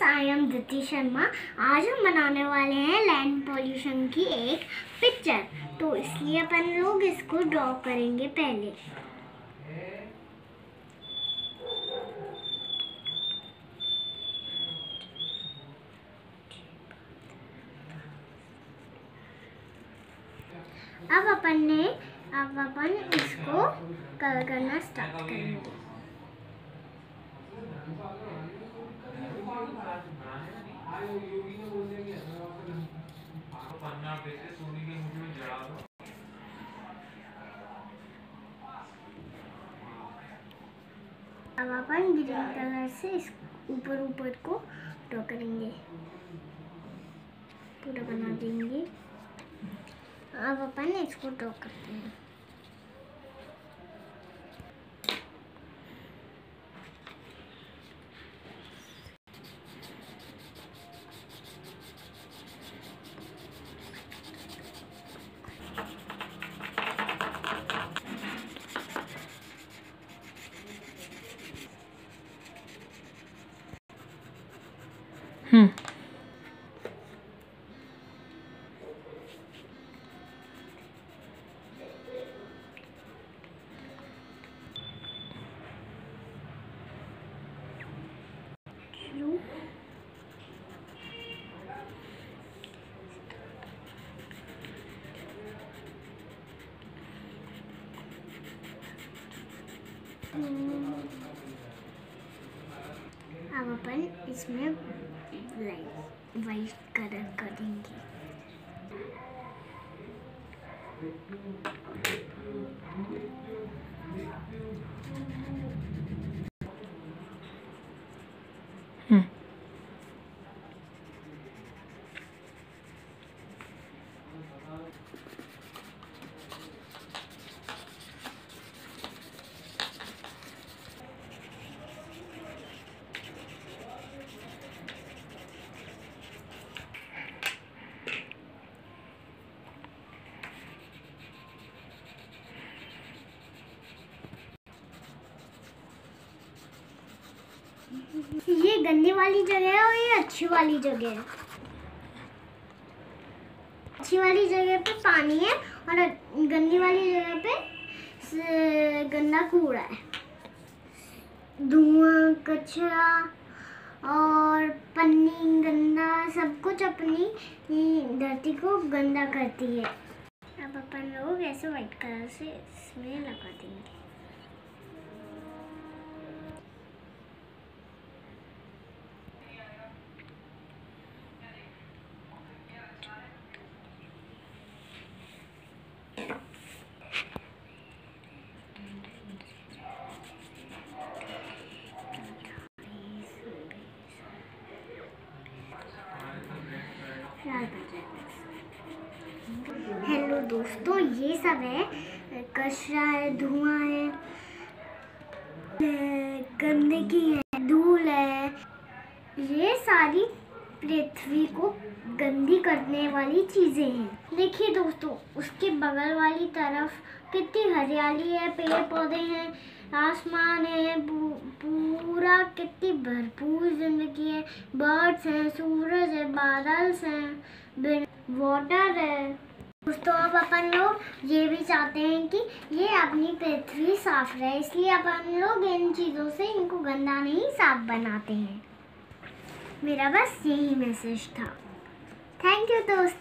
Friends, I am Dhriti Sharma. आज हम बनाने वाले हैं लैंड पॉल्यूशन की एक पिक्चर। तो इसलिए अपन लोग इसको ड्रॉ करेंगे पहले। अब अपन इसको कलर करना स्टार्ट करेंगे। अब अपन ग्रीन कलर से इस ऊपर को ड्रॉ करेंगे, पूरा बना देंगे। अब अपन इसको ड्रॉ करते हैं। अब अपन इसमें वाइट कलर कर देंगे। ये गंदी वाली जगह है और ये अच्छी वाली जगह है। अच्छी वाली जगह पे पानी है और गंदी वाली जगह पे गंदा कूड़ा है। धुआं, कचरा और पन्नी गंदा सब कुछ अपनी धरती को गंदा करती है। अब अपन लोग ऐसे व्हाइट कलर से इसमें लगा देंगे। हेलो दोस्तों, ये सब है कचरा है, धुआं है, गंदगी है, धूल है। ये सारी पृथ्वी को गंदी करने वाली चीजें हैं। देखिए दोस्तों, उसके बगल वाली तरफ कितनी हरियाली है, पेड़ पौधे हैं, आसमान है, पूरा कितनी भरपूर जिंदगी है। बर्ड्स हैं, सूरज है, बादल हैं, वाटर है। दोस्तों, अब अपन लोग ये भी चाहते हैं कि ये अपनी पृथ्वी साफ रहे, इसलिए अपन लोग इन चीज़ों से इनको गंदा नहीं, साफ बनाते हैं। मेरा बस यही मैसेज था। थैंक यू दोस्तों।